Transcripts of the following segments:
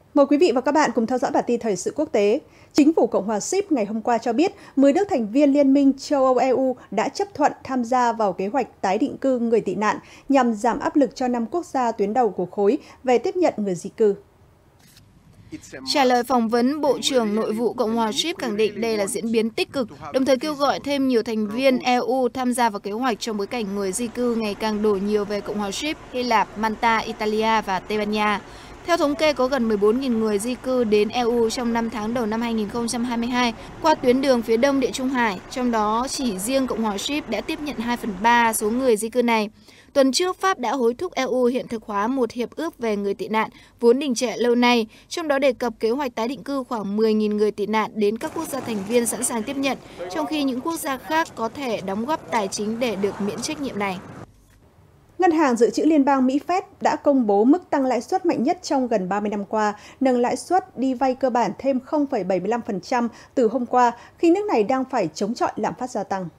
Mời quý vị và các bạn cùng theo dõi bản tin thời sự quốc tế. Chính phủ Cộng hòa Ship ngày hôm qua cho biết 10 nước thành viên Liên minh châu Âu EU đã chấp thuận tham gia vào kế hoạch tái định cư người tị nạn nhằm giảm áp lực cho 5 quốc gia tuyến đầu của khối về tiếp nhận người di cư. Trả lời phỏng vấn, Bộ trưởng Nội vụ Cộng hòa Ship khẳng định đây là diễn biến tích cực, đồng thời kêu gọi thêm nhiều thành viên EU tham gia vào kế hoạch trong bối cảnh người di cư ngày càng đổ nhiều về Cộng hòa Ship, Hy Lạp, Malta, Italia và Tây Ban Nha. Theo thống kê, có gần 14.000 người di cư đến EU trong 5 tháng đầu năm 2022 qua tuyến đường phía đông Địa Trung Hải, trong đó chỉ riêng Cộng hòa Ship đã tiếp nhận 2/3 số người di cư này. Tuần trước, Pháp đã hối thúc EU hiện thực hóa một hiệp ước về người tị nạn vốn đình trệ lâu nay, trong đó đề cập kế hoạch tái định cư khoảng 10.000 người tị nạn đến các quốc gia thành viên sẵn sàng tiếp nhận, trong khi những quốc gia khác có thể đóng góp tài chính để được miễn trách nhiệm này. Ngân hàng Dự trữ Liên bang Mỹ Fed đã công bố mức tăng lãi suất mạnh nhất trong gần 30 năm qua, nâng lãi suất đi vay cơ bản thêm 0,75% từ hôm qua khi nước này đang phải chống chọi lạm phát gia tăng.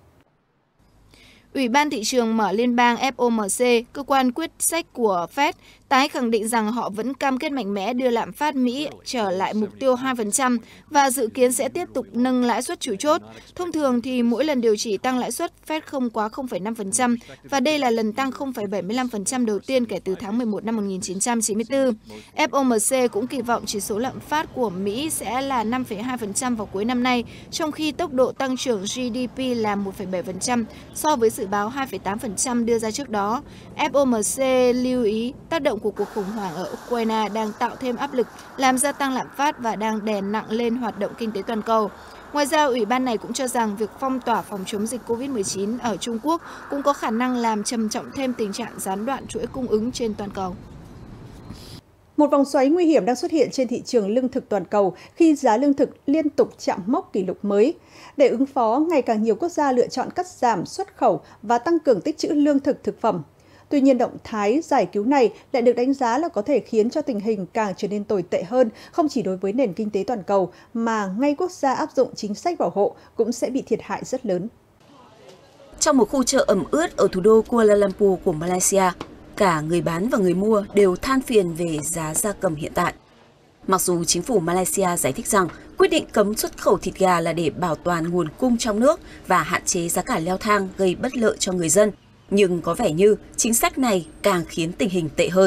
Ủy ban thị trường mở liên bang FOMC, cơ quan quyết sách của Fed, tái khẳng định rằng họ vẫn cam kết mạnh mẽ đưa lạm phát Mỹ trở lại mục tiêu 2% và dự kiến sẽ tiếp tục nâng lãi suất chủ chốt. Thông thường thì mỗi lần điều chỉ tăng lãi suất Fed không quá 0,5% và đây là lần tăng 0,75% đầu tiên kể từ tháng 11 năm 1994. FOMC cũng kỳ vọng chỉ số lạm phát của Mỹ sẽ là 5,2% vào cuối năm nay, trong khi tốc độ tăng trưởng GDP là 1,7% so với dự báo 2,8% đưa ra trước đó. FOMC lưu ý tác động của cuộc khủng hoảng ở Ukraine đang tạo thêm áp lực, làm gia tăng lạm phát và đang đè nặng lên hoạt động kinh tế toàn cầu. Ngoài ra, Ủy ban này cũng cho rằng việc phong tỏa phòng chống dịch COVID-19 ở Trung Quốc cũng có khả năng làm trầm trọng thêm tình trạng gián đoạn chuỗi cung ứng trên toàn cầu. Một vòng xoáy nguy hiểm đang xuất hiện trên thị trường lương thực toàn cầu khi giá lương thực liên tục chạm mốc kỷ lục mới. Để ứng phó, ngày càng nhiều quốc gia lựa chọn cắt giảm xuất khẩu và tăng cường tích trữ lương thực thực phẩm. Tuy nhiên, động thái giải cứu này lại được đánh giá là có thể khiến cho tình hình càng trở nên tồi tệ hơn, không chỉ đối với nền kinh tế toàn cầu, mà ngay quốc gia áp dụng chính sách bảo hộ cũng sẽ bị thiệt hại rất lớn. Trong một khu chợ ẩm ướt ở thủ đô Kuala Lumpur của Malaysia, cả người bán và người mua đều than phiền về giá gia cầm hiện tại. Mặc dù chính phủ Malaysia giải thích rằng quyết định cấm xuất khẩu thịt gà là để bảo toàn nguồn cung trong nước và hạn chế giá cả leo thang gây bất lợi cho người dân, nhưng có vẻ như chính sách này càng khiến tình hình tệ hơn.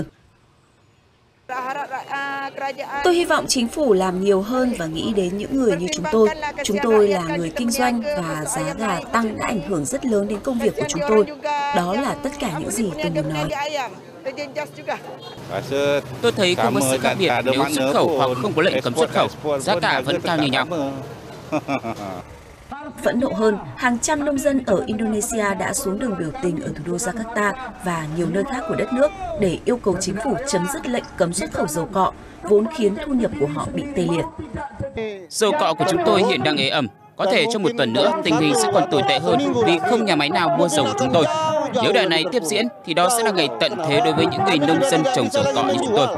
Tôi hy vọng chính phủ làm nhiều hơn và nghĩ đến những người như chúng tôi. Chúng tôi là người kinh doanh và giá gà tăng đã ảnh hưởng rất lớn đến công việc của chúng tôi. Đó là tất cả những gì tôi muốn nói. Tôi thấy không có sự khác biệt nếu xuất khẩu hoặc không có lệnh cấm xuất khẩu, giá cả vẫn cao như nhau. Phẫn nộ hơn, hàng trăm nông dân ở Indonesia đã xuống đường biểu tình ở thủ đô Jakarta và nhiều nơi khác của đất nước để yêu cầu chính phủ chấm dứt lệnh cấm xuất khẩu dầu cọ, vốn khiến thu nhập của họ bị tê liệt. Dầu cọ của chúng tôi hiện đang ế ẩm. Có thể trong một tuần nữa, tình hình sẽ còn tồi tệ hơn vì không nhà máy nào mua dầu của chúng tôi. Nếu đà này tiếp diễn, thì đó sẽ là ngày tận thế đối với những người nông dân trồng dầu cọ như chúng tôi.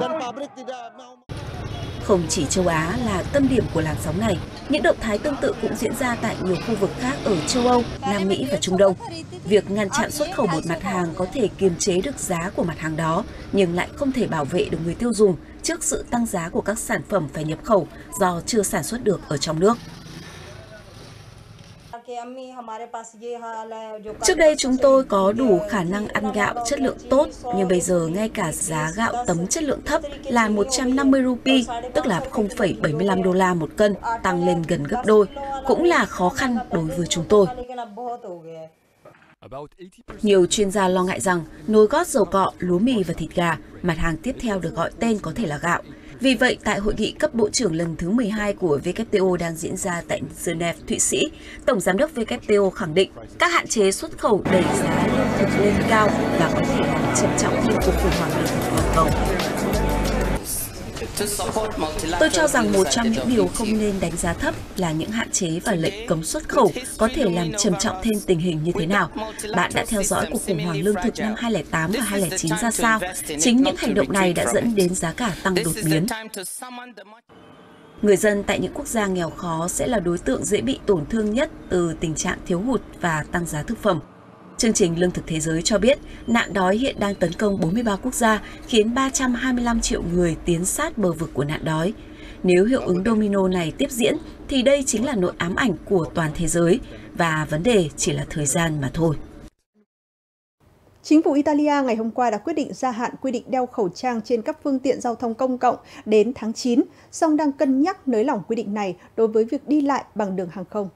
Không chỉ châu Á là tâm điểm của làn sóng này, những động thái tương tự cũng diễn ra tại nhiều khu vực khác ở châu Âu, Nam Mỹ và Trung Đông. Việc ngăn chặn xuất khẩu một mặt hàng có thể kiềm chế được giá của mặt hàng đó, nhưng lại không thể bảo vệ được người tiêu dùng trước sự tăng giá của các sản phẩm phải nhập khẩu do chưa sản xuất được ở trong nước. Trước đây chúng tôi có đủ khả năng ăn gạo chất lượng tốt, nhưng bây giờ ngay cả giá gạo tấm chất lượng thấp là 150 rupee, tức là 0,75 đô la một cân, tăng lên gần gấp đôi, cũng là khó khăn đối với chúng tôi. Nhiều chuyên gia lo ngại rằng nồi gót dầu cọ, lúa mì và thịt gà, mặt hàng tiếp theo được gọi tên có thể là gạo. Vì vậy, tại hội nghị cấp bộ trưởng lần thứ 12 của WTO đang diễn ra tại Geneva, Thụy Sĩ, Tổng Giám đốc WTO khẳng định các hạn chế xuất khẩu đẩy giá lương thực lên cao và có thể làm trầm trọng thêm cuộc khủng hoảng lương thực toàn cầu. Tôi cho rằng một trong những điều không nên đánh giá thấp là những hạn chế và lệnh cấm xuất khẩu có thể làm trầm trọng thêm tình hình như thế nào. Bạn đã theo dõi cuộc khủng hoảng lương thực năm 2008 và 2009 ra sao? Chính những hành động này đã dẫn đến giá cả tăng đột biến. Người dân tại những quốc gia nghèo khó sẽ là đối tượng dễ bị tổn thương nhất từ tình trạng thiếu hụt và tăng giá thực phẩm. Chương trình Lương thực Thế giới cho biết nạn đói hiện đang tấn công 43 quốc gia, khiến 325 triệu người tiến sát bờ vực của nạn đói. Nếu hiệu ứng domino này tiếp diễn, thì đây chính là nỗi ám ảnh của toàn thế giới, và vấn đề chỉ là thời gian mà thôi. Chính phủ Italia ngày hôm qua đã quyết định gia hạn quy định đeo khẩu trang trên các phương tiện giao thông công cộng đến tháng 9, song đang cân nhắc nới lỏng quy định này đối với việc đi lại bằng đường hàng không.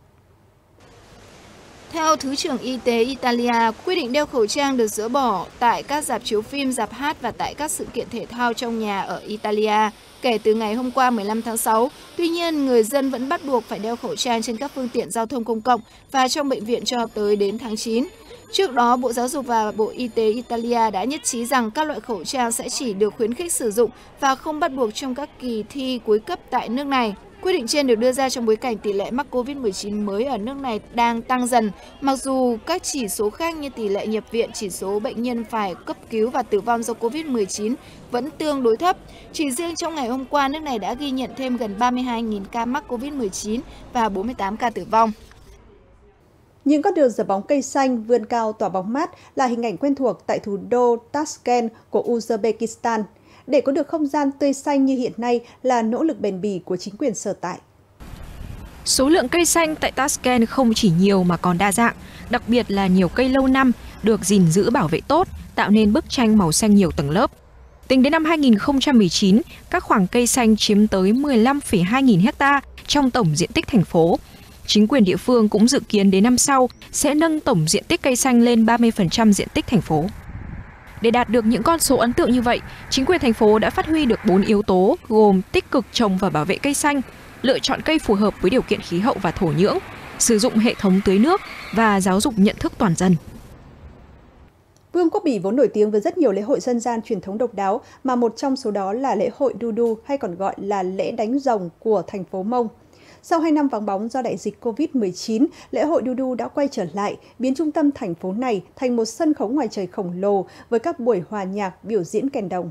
Theo Thứ trưởng Y tế Italia, quy định đeo khẩu trang được dỡ bỏ tại các rạp chiếu phim, rạp hát và tại các sự kiện thể thao trong nhà ở Italia kể từ ngày hôm qua 15 tháng 6. Tuy nhiên, người dân vẫn bắt buộc phải đeo khẩu trang trên các phương tiện giao thông công cộng và trong bệnh viện cho tới đến tháng 9. Trước đó, Bộ Giáo dục và Bộ Y tế Italia đã nhất trí rằng các loại khẩu trang sẽ chỉ được khuyến khích sử dụng và không bắt buộc trong các kỳ thi cuối cấp tại nước này. Quyết định trên được đưa ra trong bối cảnh tỷ lệ mắc COVID-19 mới ở nước này đang tăng dần, mặc dù các chỉ số khác như tỷ lệ nhập viện, chỉ số bệnh nhân phải cấp cứu và tử vong do COVID-19 vẫn tương đối thấp. Chỉ riêng trong ngày hôm qua, nước này đã ghi nhận thêm gần 32.000 ca mắc COVID-19 và 48 ca tử vong. Những con đường dập bóng cây xanh, vươn cao tỏa bóng mát là hình ảnh quen thuộc tại thủ đô Tashkent của Uzbekistan. Để có được không gian tươi xanh như hiện nay là nỗ lực bền bỉ của chính quyền sở tại. Số lượng cây xanh tại Tashkent không chỉ nhiều mà còn đa dạng, đặc biệt là nhiều cây lâu năm được gìn giữ bảo vệ tốt, tạo nên bức tranh màu xanh nhiều tầng lớp. Tính đến năm 2019, các khoảng cây xanh chiếm tới 15,2 nghìn hecta trong tổng diện tích thành phố. Chính quyền địa phương cũng dự kiến đến năm sau sẽ nâng tổng diện tích cây xanh lên 30% diện tích thành phố. Để đạt được những con số ấn tượng như vậy, chính quyền thành phố đã phát huy được 4 yếu tố gồm tích cực trồng và bảo vệ cây xanh, lựa chọn cây phù hợp với điều kiện khí hậu và thổ nhưỡng, sử dụng hệ thống tưới nước và giáo dục nhận thức toàn dân. Vương quốc Bỉ vốn nổi tiếng với rất nhiều lễ hội dân gian truyền thống độc đáo, mà một trong số đó là lễ hội Đu Đu hay còn gọi là lễ đánh rồng của thành phố Mông. Sau 2 năm vắng bóng do đại dịch COVID-19, lễ hội Đu Đu đã quay trở lại, biến trung tâm thành phố này thành một sân khấu ngoài trời khổng lồ với các buổi hòa nhạc, biểu diễn kèn đồng.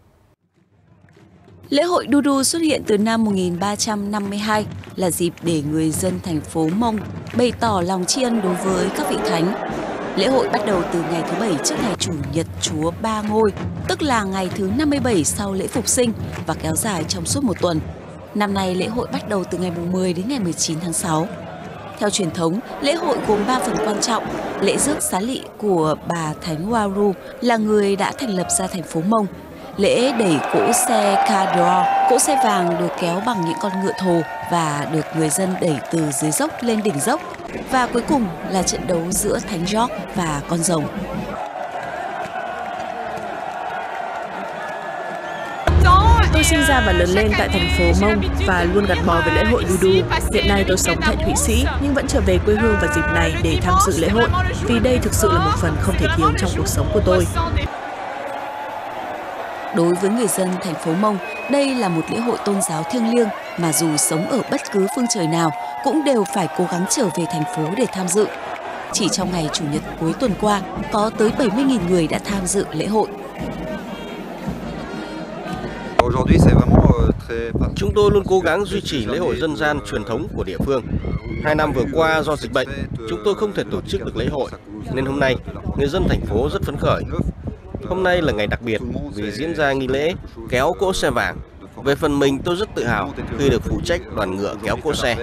Lễ hội Đu Đu xuất hiện từ năm 1352 là dịp để người dân thành phố Mông bày tỏ lòng tri ân đối với các vị thánh. Lễ hội bắt đầu từ ngày thứ Bảy trước ngày Chủ nhật Chúa Ba Ngôi, tức là ngày thứ 57 sau lễ Phục sinh và kéo dài trong suốt một tuần. Năm nay, lễ hội bắt đầu từ ngày 10 đến ngày 19 tháng 6. Theo truyền thống, lễ hội gồm 3 phần quan trọng. Lễ rước xá lị của bà Thánh Waru là người đã thành lập ra thành phố Mông. Lễ đẩy cỗ xe Cador, cỗ xe vàng được kéo bằng những con ngựa thồ và được người dân đẩy từ dưới dốc lên đỉnh dốc. Và cuối cùng là trận đấu giữa Thánh George và con rồng. Tôi sinh ra và lớn lên tại thành phố Mông và luôn gắn bó với lễ hội Đu Đu. Hiện nay tôi sống tại Thụy Sĩ nhưng vẫn trở về quê hương vào dịp này để tham dự lễ hội, vì đây thực sự là một phần không thể thiếu trong cuộc sống của tôi. Đối với người dân thành phố Mông, đây là một lễ hội tôn giáo thiêng liêng mà dù sống ở bất cứ phương trời nào cũng đều phải cố gắng trở về thành phố để tham dự. Chỉ trong ngày Chủ nhật cuối tuần qua, có tới 70.000 người đã tham dự lễ hội. Chúng tôi luôn cố gắng duy trì lễ hội dân gian truyền thống của địa phương. 2 năm vừa qua do dịch bệnh, chúng tôi không thể tổ chức được lễ hội, nên hôm nay người dân thành phố rất phấn khởi. Hôm nay là ngày đặc biệt vì diễn ra nghi lễ kéo cỗ xe vàng. Về phần mình, tôi rất tự hào khi được phụ trách đoàn ngựa kéo cỗ xe.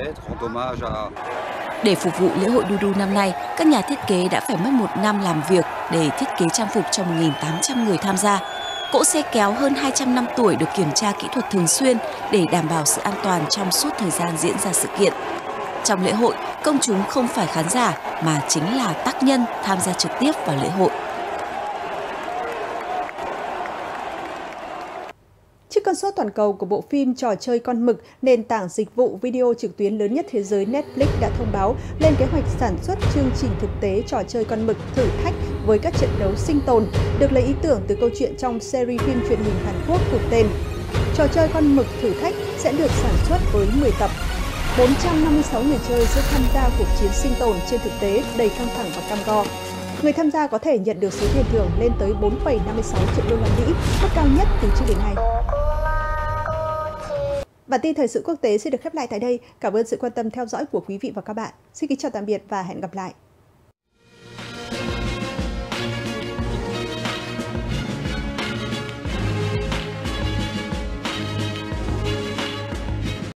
Để phục vụ lễ hội Đu Đu năm nay, các nhà thiết kế đã phải mất 1 năm làm việc để thiết kế trang phục cho 1.800 người tham gia. Cỗ xe kéo hơn 200 năm tuổi được kiểm tra kỹ thuật thường xuyên để đảm bảo sự an toàn trong suốt thời gian diễn ra sự kiện. Trong lễ hội, công chúng không phải khán giả mà chính là tác nhân tham gia trực tiếp vào lễ hội. Trước cơn sốt toàn cầu của bộ phim Trò chơi con mực, nền tảng dịch vụ video trực tuyến lớn nhất thế giới Netflix đã thông báo lên kế hoạch sản xuất chương trình thực tế trò chơi con mực thử thách với các trận đấu sinh tồn, được lấy ý tưởng từ câu chuyện trong series phim truyền hình Hàn Quốc cùng tên. Trò chơi con mực thử thách sẽ được sản xuất với 10 tập. 456 người chơi sẽ tham gia cuộc chiến sinh tồn trên thực tế đầy căng thẳng và cam go. Người tham gia có thể nhận được số tiền thưởng lên tới 4,56 triệu đô la Mỹ, mức cao nhất từ trước đến nay. Bản tin thời sự quốc tế sẽ được khép lại tại đây. Cảm ơn sự quan tâm theo dõi của quý vị và các bạn. Xin kính chào tạm biệt và hẹn gặp lại.